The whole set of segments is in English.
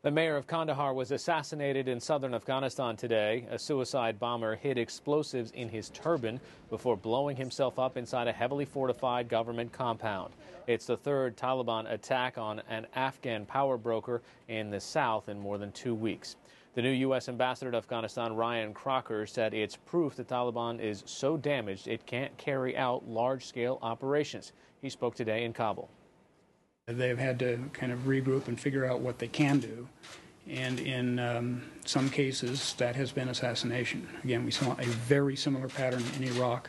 The mayor of Kandahar was assassinated in southern Afghanistan today. A suicide bomber hid explosives in his turban before blowing himself up inside a heavily fortified government compound. It's the third Taliban attack on an Afghan power broker in the south in more than 2 weeks. The new U.S. ambassador to Afghanistan, Ryan Crocker, said it's proof the Taliban is so damaged it can't carry out large-scale operations. He spoke today in Kabul. They've had to kind of regroup and figure out what they can do. And in some cases, that has been assassination. Again, we saw a very similar pattern in Iraq.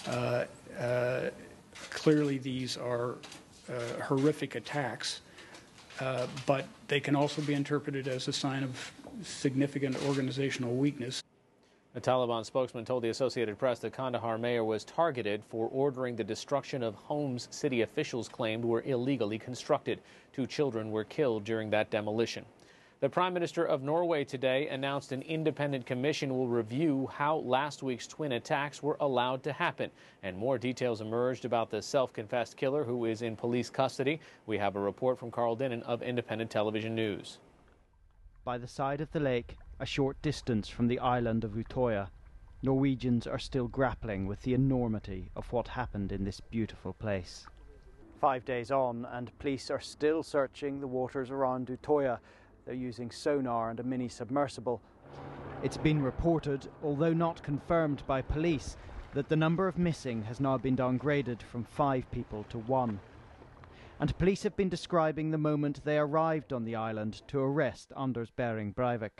Clearly, these are horrific attacks, but they can also be interpreted as a sign of significant organizational weakness. A Taliban spokesman told the Associated Press the Kandahar mayor was targeted for ordering the destruction of homes city officials claimed were illegally constructed. 2 children were killed during that demolition. The Prime Minister of Norway today announced an independent commission will review how last week's twin attacks were allowed to happen. And more details emerged about the self-confessed killer who is in police custody. We have a report from Carl Dinnan of Independent Television News. By the side of the lake, a short distance from the island of Utøya, Norwegians are still grappling with the enormity of what happened in this beautiful place. 5 days on, and police are still searching the waters around Utøya. They're using sonar and a mini-submersible. It's been reported, although not confirmed by police, that the number of missing has now been downgraded from 5 people to 1. And police have been describing the moment they arrived on the island to arrest Anders Behring Breivik.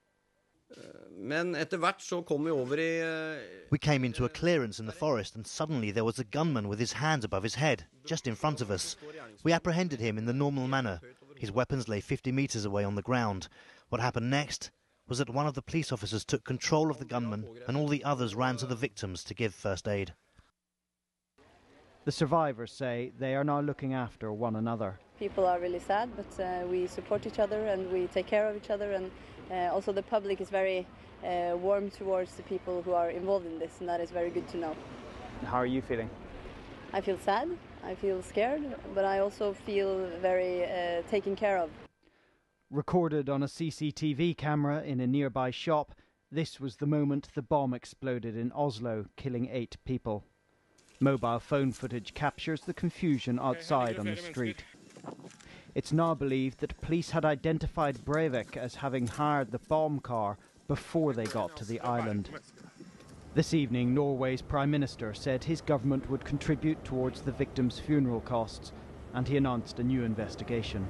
We came into a clearance in the forest and suddenly there was a gunman with his hands above his head, just in front of us. We apprehended him in the normal manner. His weapons lay 50 meters away on the ground. What happened next was that one of the police officers took control of the gunman and all the others ran to the victims to give first aid. The survivors say they are now looking after one another. People are really sad, but we support each other and we take care of each other, and also the public is very warm towards the people who are involved in this, and that is very good to know. How are you feeling? I feel sad, I feel scared, but I also feel very taken care of. Recorded on a CCTV camera in a nearby shop, this was the moment the bomb exploded in Oslo, killing 8 people. Mobile phone footage captures the confusion outside on the street. It's now believed that police had identified Breivik as having hired the bomb car before they got to the island. This evening, Norway's Prime Minister said his government would contribute towards the victims' funeral costs, and he announced a new investigation.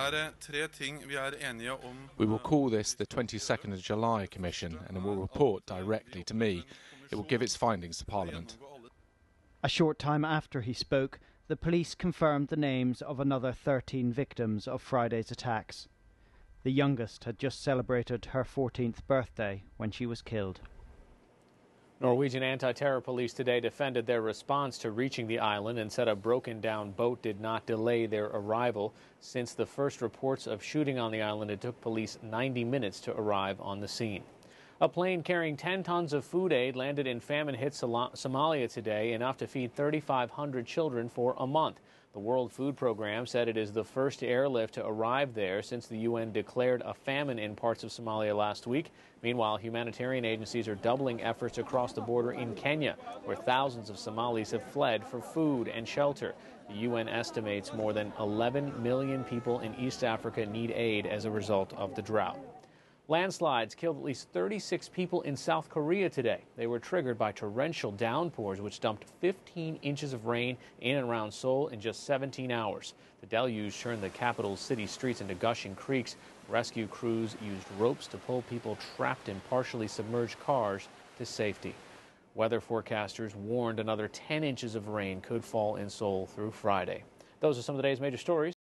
We will call this the 22nd of July Commission, and it will report directly to me. It will give its findings to Parliament. A short time after he spoke, the police confirmed the names of another 13 victims of Friday's attacks. The youngest had just celebrated her 14th birthday when she was killed. Norwegian anti-terror police today defended their response to reaching the island and said a broken-down boat did not delay their arrival. Since the first reports of shooting on the island, it took police 90 minutes to arrive on the scene. A plane carrying 10 tons of food aid landed in famine-hit Somalia today, enough to feed 3,500 children for a month. The World Food Program said it is the first airlift to arrive there since the UN declared a famine in parts of Somalia last week. Meanwhile, humanitarian agencies are doubling efforts across the border in Kenya, where thousands of Somalis have fled for food and shelter. The UN estimates more than 11 million people in East Africa need aid as a result of the drought. Landslides killed at least 36 people in South Korea today. They were triggered by torrential downpours, which dumped 15 inches of rain in and around Seoul in just 17 hours. The deluge turned the capital's city streets into gushing creeks. Rescue crews used ropes to pull people trapped in partially submerged cars to safety. Weather forecasters warned another 10 inches of rain could fall in Seoul through Friday. Those are some of today's major stories.